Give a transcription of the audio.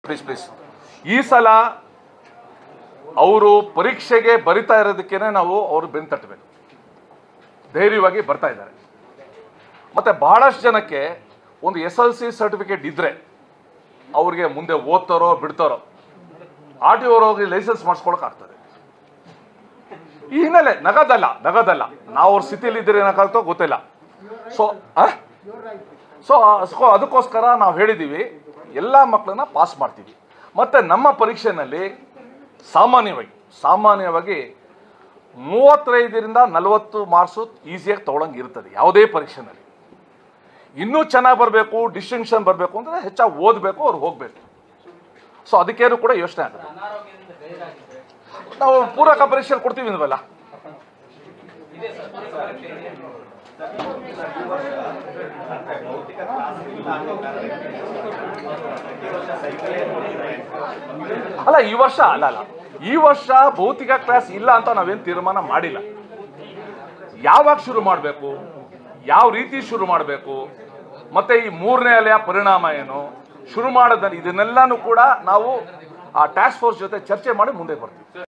Please please ಈ ಸಲ ಅವರು ಪರೀಕ್ಷೆಗೆ ಬರಿತಾ ಇರೋದಕ್ಕೇನೆ ನಾವು ಅವರು ಬೆನ್ನು ತಟ್ಟಬೇಕು. ಧೈರ್ಯವಾಗಿ ಬರ್ತಾ ಇದ್ದಾರೆ. ಮತ್ತೆ ಬಹಳಷ್ಟು ಜನಕ್ಕೆ ಒಂದು SLC ಸರ್ಟಿಫಿಕೇಟ್ ಇದ್ರೆ ಅವ್ರಿಗೆ ಮುಂದೆ ಓದ್ತಾರೋ ಬಿಡ್ತಾರೋ RTO ಹೋಗಿ ಲೈಸೆನ್ಸ್ ಮಾಡಿಸ್ಕೊಳಕ್ ಆಗ್ತದೆ. ಈ ಹಿನ್ನೆಲೆ ನಗದಲ್ಲ ನಾವು ಅವ್ರ ಸ್ಥಿತಿಯಲ್ಲಿ ಇದ್ರೆ ಏನಾಗುತ್ತೋ ಗೊತ್ತಿಲ್ಲ. ಸೊ ಅದಕ್ಕೋಸ್ಕರ ನಾವು ಹೇಳಿದ್ದೀವಿ ಎಲ್ಲ ಮಕ್ಕಳನ್ನ ಪಾಸ್ ಮಾಡ್ತೀವಿ. ಮತ್ತೆ ನಮ್ಮ ಪರೀಕ್ಷೆನಲ್ಲಿ ಸಾಮಾನ್ಯವಾಗಿ 35ರಿಂದ 40 ಮಾರ್ಕ್ಸು ಈಸಿಯಾಗಿ ತಗೊಳಂಗೆ ಇರ್ತದೆ ಯಾವುದೇ ಪರೀಕ್ಷೆನಲ್ಲಿ. ಇನ್ನೂ ಚೆನ್ನಾಗಿ ಬರಬೇಕು, ಡಿಸ್ಟಿಂಕ್ಷನ್ ಬರಬೇಕು ಅಂದರೆ ಹೆಚ್ಚಾಗಿ ಓದಬೇಕು, ಅವ್ರು ಹೋಗಬೇಕು. ಸೊ ಅದಕ್ಕೇನು ಕೂಡ ಯೋಚನೆ ಆಗುತ್ತೆ. ನಾವು ಪೂರಕ ಪರೀಕ್ಷೆ ಕೊಡ್ತೀವಿ ಅಂದ್ವಲ್ಲ. ಅಲ್ಲ ಈ ವರ್ಷ ಭೌತಿಕ ಕ್ಲಾಸ್ ಇಲ್ಲ ಅಂತ ನಾವೇನು ತೀರ್ಮಾನ ಮಾಡಿಲ್ಲ. ಯಾವಾಗ ಶುರು ಮಾಡಬೇಕು, ಯಾವ ರೀತಿ ಶುರು ಮಾಡಬೇಕು, ಮತ್ತೆ ಈ 3ನೇ ಅಲೆಯ ಪರಿಣಾಮ ಏನು, ಶುರು ಮಾಡೋದನ್ನ ಇದನ್ನೆಲ್ಲಾನು ಕೂಡ ನಾವು ಆ ಟಾಸ್ಕ್ ಫೋರ್ಸ್ ಜೊತೆ ಚರ್ಚೆ ಮಾಡಿ ಮುಂದೆ ಬರ್ತೀವಿ.